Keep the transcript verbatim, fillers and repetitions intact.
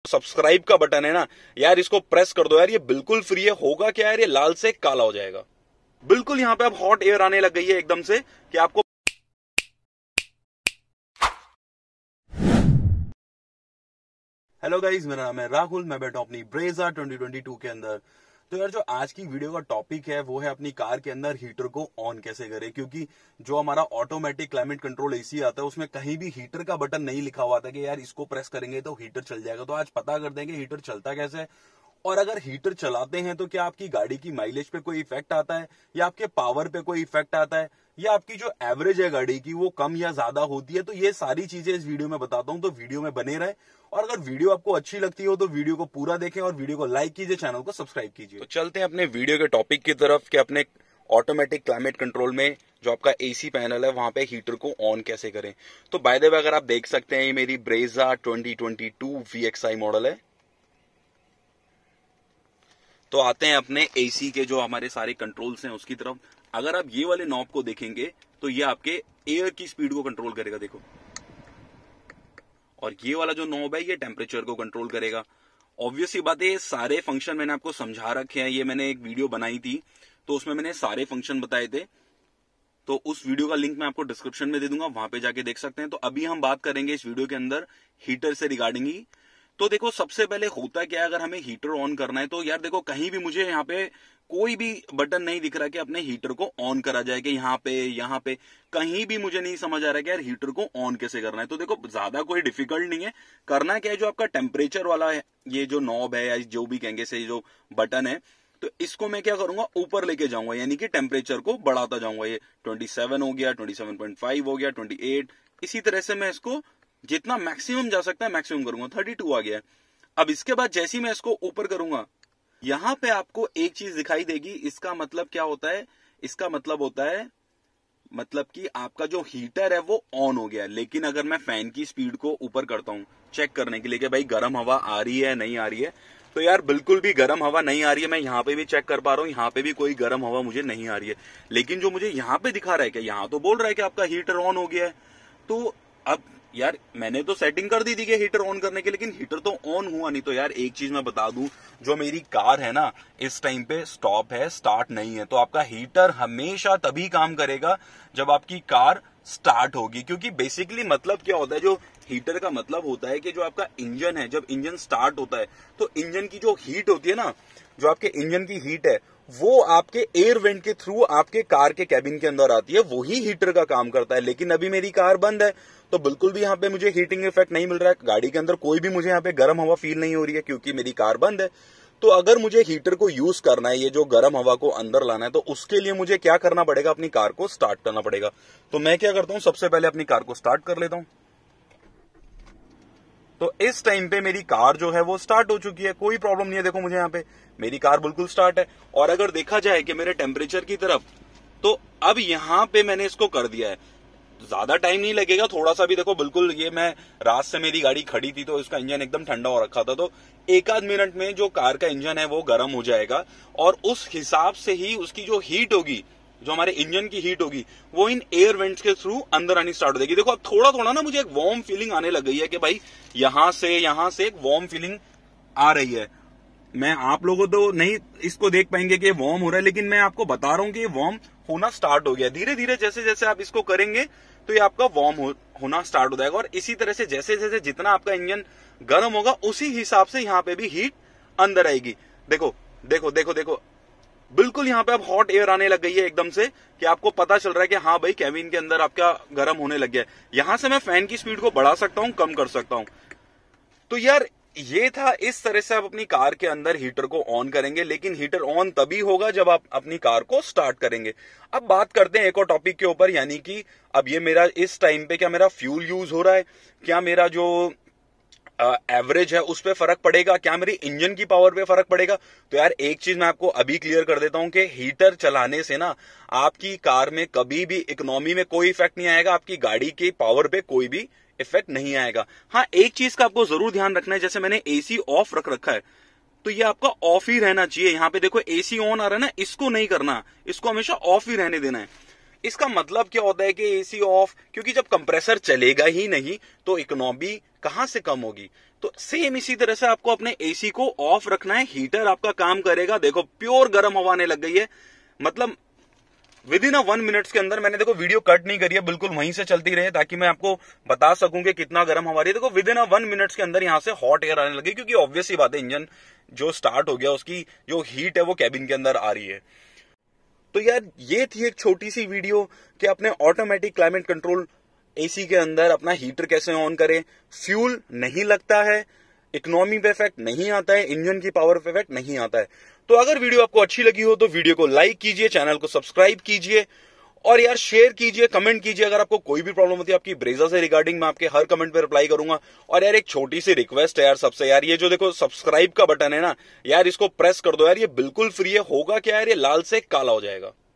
Subscribe का button है ना यार, इसको प्रेस कर दो यार, ये बिल्कुल फ्री है। होगा क्या यार, ये लाल से काला हो जाएगा। बिल्कुल यहाँ पे अब हॉट एयर आने लग गई है एकदम से कि आपको हेलो गाइस, मेरा नाम है राहुल, मैं बैठा हूं अपनी ब्रेजा ट्वेंटी ट्वेंटी टू के अंदर। तो यार जो आज की वीडियो का टॉपिक है वो है अपनी कार के अंदर हीटर को ऑन कैसे करें, क्योंकि जो हमारा ऑटोमेटिक क्लाइमेट कंट्रोल एसी आता है उसमें कहीं भी हीटर का बटन नहीं लिखा हुआ था कि यार इसको प्रेस करेंगे तो हीटर चल जाएगा। तो आज पता कर देंगे हीटर चलता कैसे है, और अगर हीटर चलाते हैं तो क्या आपकी गाड़ी की माइलेज पे कोई इफेक्ट आता है, या आपके पावर पे कोई इफेक्ट आता है, या आपकी जो एवरेज है गाड़ी की वो कम या ज्यादा होती है। तो ये सारी चीजें इस वीडियो में बताता हूं, तो वीडियो में बने रहे। और अगर वीडियो आपको अच्छी लगती हो तो वीडियो को पूरा देखें और वीडियो को लाइक कीजिए, चैनल को सब्सक्राइब कीजिए। तो चलते हैं अपने वीडियो के टॉपिक की तरफ कि अपने ऑटोमेटिक क्लाइमेट कंट्रोल में जो आपका एसी पैनल है वहां पे हीटर को ऑन कैसे करें। तो बाय द वे अगर आप देख सकते हैं ये मेरी Brezza twenty twenty two V X I model है। तो आते हैं अपने एसी के जो हमारे सारे कंट्रोल्स हैं उसकी तरफ। अगर आप ये वाले नॉब को देखेंगे तो ये आपके एयर की स्पीड को कंट्रोल करेगा, देखो। और ये वाला जो नॉब है ये टेम्परेचर को कंट्रोल करेगा। ऑब्वियस ही बात है, ये सारे फंक्शन मैंने आपको समझा रखे हैं। ये मैंने एक वीडियो बनाई थी तो उसमें मैंने सारे फंक्शन बताए थे, तो उस वीडियो का लिंक मैं आपको डिस्क्रिप्शन में दे दूंगा, वहां पे जाके देख सकते हैं। तो अभी हम बात करेंगे इस वीडियो के अंदर हीटर से रिगार्डिंग ही। तो देखो सबसे पहले होता क्या है, अगर हमें हीटर ऑन करना है तो यार देखो कहीं भी मुझे यहाँ पे कोई भी बटन नहीं दिख रहा कि अपने हीटर को ऑन करा जाए, कि यहाँ पे यहाँ पे कहीं भी मुझे नहीं समझ आ रहा कि यार हीटर को ऑन कैसे करना है। तो देखो ज्यादा कोई डिफिकल्ट नहीं है, करना क्या है, जो आपका टेम्परेचर वाला है ये जो नॉब है या जो भी कहेंगे से जो बटन है, तो इसको मैं क्या करूंगा ऊपर लेके जाऊंगा, यानी कि टेम्परेचर को बढ़ाता जाऊंगा। ये सत्ताईस हो गया, सत्ताईस पॉइंट पाँच हो गया, अट्ठाईस, इसी तरह से मैं इसको जितना मैक्सिमम जा सकता है मैक्सिमम करूंगा। बत्तीस आ गया। अब इसके बाद जैसे ही मैं इसको ऊपर करूंगा, यहां पे आपको एक चीज दिखाई देगी। इसका मतलब क्या होता है, इसका मतलब होता है मतलब कि आपका जो हीटर है वो ऑन हो गया। लेकिन अगर मैं फैन की स्पीड को ऊपर करता हूं चेक करने के लिए कि भाई गर्म हवा आ रही है नहीं आ रही है, तो यार बिल्कुल भी गर्म हवा नहीं आ रही है। मैं यहाँ पे भी चेक कर पा रहा हूँ, यहाँ पे भी कोई गर्म हवा मुझे नहीं आ रही है। लेकिन जो मुझे यहाँ पे दिखा रहा है कि यहाँ तो बोल रहा है कि आपका हीटर ऑन हो गया है। तो अब यार मैंने तो सेटिंग कर दी थी कि हीटर ऑन करने की, लेकिन हीटर तो ऑन हुआ नहीं। तो यार एक चीज मैं बता दूं, जो मेरी कार है ना इस टाइम पे स्टॉप है, स्टार्ट नहीं है। तो आपका हीटर हमेशा तभी काम करेगा जब आपकी कार स्टार्ट होगी, क्योंकि बेसिकली मतलब क्या होता है, जो हीटर का मतलब होता है कि जो आपका इंजन है, जब इंजन स्टार्ट होता है तो इंजन की जो हीट होती है ना, जो आपके इंजन की हीट है वो आपके एयर वेंट के थ्रू आपके कार के कैबिन के अंदर आती है, वही हीटर का काम करता है। लेकिन अभी मेरी कार बंद है तो बिल्कुल भी यहाँ पे मुझे हीटिंग इफेक्ट नहीं मिल रहा है, गाड़ी के अंदर कोई भी मुझे यहाँ पे गर्म हवा फील नहीं हो रही है क्योंकि मेरी कार बंद है। तो अगर मुझे हीटर को यूज करना है, ये जो गर्म हवा को अंदर लाना है, तो उसके लिए मुझे क्या करना पड़ेगा, अपनी कार को स्टार्ट करना पड़ेगा। तो मैं क्या करता हूँ, सबसे पहले अपनी कार को स्टार्ट कर लेता हूँ। तो इस टाइम पे मेरी कार जो है वो स्टार्ट हो चुकी है, कोई प्रॉब्लम नहीं है। देखो मुझे यहाँ पे मेरी कार बिल्कुल स्टार्ट है। और अगर देखा जाए कि मेरे टेम्परेचर की तरफ, तो अब यहाँ पे मैंने इसको कर दिया है। ज्यादा टाइम नहीं लगेगा, थोड़ा सा भी देखो, बिल्कुल ये मैं रात से मेरी गाड़ी खड़ी थी तो इसका इंजन एकदम ठंडा हो रखा था, तो एक आध मिनट में जो कार का इंजन है वो गर्म हो जाएगा। और उस हिसाब से ही उसकी जो हीट होगी, जो हमारे इंजन की हीट होगी, वो इन एयर वेंट्स के थ्रू अंदर आनी स्टार्ट हो जाएगी। देखो अब थोड़ा थोड़ा ना मुझे एक वार्म फीलिंग आने लग गई है कि भाई यहां से यहां से एक वार्म फीलिंग आ रही है। मैं आप लोगों तो नहीं इसको देख पाएंगे कि वार्म हो रहा है, लेकिन मैं आपको बता रहा हूं कि वार्म होना स्टार्ट हो गया। धीरे धीरे जैसे जैसे आप इसको करेंगे तो ये आपका वार्म हो, होना स्टार्ट हो जाएगा। और इसी तरह से जैसे जैसे जितना आपका इंजन गर्म होगा उसी हिसाब से यहाँ पे भी हीट अंदर आएगी। देखो देखो देखो देखो बिल्कुल यहाँ पे अब हॉट एयर आने लग गई है एकदम से, कि आपको पता चल रहा है कि हाँ भाई कैबिन के अंदर आपका गर्म होने लग गया है। यहां से मैं फैन की स्पीड को बढ़ा सकता हूं, कम कर सकता हूं। तो यार ये था, इस तरह से आप अपनी कार के अंदर हीटर को ऑन करेंगे। लेकिन हीटर ऑन तभी होगा जब आप अपनी कार को स्टार्ट करेंगे। अब बात करते हैं एक और टॉपिक के ऊपर, यानी कि अब ये मेरा इस टाइम पे क्या मेरा फ्यूल यूज हो रहा है, क्या मेरा जो एवरेज uh, है उस पे फर्क पड़ेगा, क्या मेरी इंजन की पावर पे फर्क पड़ेगा। तो यार एक चीज मैं आपको अभी क्लियर कर देता हूं कि हीटर चलाने से ना आपकी कार में कभी भी इकोनॉमी में कोई इफेक्ट नहीं आएगा, आपकी गाड़ी की पावर पे कोई भी इफेक्ट नहीं आएगा। हाँ एक चीज का आपको जरूर ध्यान रखना है, जैसे मैंने एसी ऑफ रख रखा है तो ये आपका ऑफ ही रहना चाहिए। यहाँ पे देखो एसी ऑन आ रहा है ना, इसको नहीं करना, इसको हमेशा ऑफ ही रहने देना है। इसका मतलब क्या होता है कि एसी ऑफ, क्योंकि जब कंप्रेसर चलेगा ही नहीं तो इकोनॉमी कहां से कम होगी। तो सेम इसी तरह से आपको अपने एसी को ऑफ रखना है, हीटर आपका काम करेगा। देखो प्योर गर्म हवा आने लग गई है, मतलब within a one minutes के अंदर। मैंने देखो वीडियो कट नहीं करी है, बिल्कुल वहीं से चलती रहे ताकि मैं आपको बता सकूं कि कितना गर्म हवा रही है। देखो within a one minutes के अंदर यहां से हॉट एयर आने लगी, क्योंकि ऑब्वियस ही बात है इंजन जो स्टार्ट हो गया उसकी जो हीट है वो कैबिन के अंदर आ रही है। तो यार ये थी एक छोटी सी वीडियो कि अपने ऑटोमेटिक क्लाइमेट कंट्रोल एसी के अंदर अपना हीटर कैसे ऑन करें। फ्यूल नहीं लगता है, इकोनॉमी पे इफेक्ट नहीं आता है, इंजन की पावर पे इफेक्ट नहीं आता है। तो अगर वीडियो आपको अच्छी लगी हो तो वीडियो को लाइक कीजिए, चैनल को सब्सक्राइब कीजिए और यार शेयर कीजिए, कमेंट कीजिए। अगर आपको कोई भी प्रॉब्लम होती है आपकी ब्रेजा से रिगार्डिंग, मैं आपके हर कमेंट पे रिप्लाई करूंगा। और यार एक छोटी सी रिक्वेस्ट है यार सबसे, यार ये जो देखो सब्सक्राइब का बटन है ना यार, इसको प्रेस कर दो यार, ये बिल्कुल फ्री है। होगा क्या यार, ये लाल से काला हो जाएगा।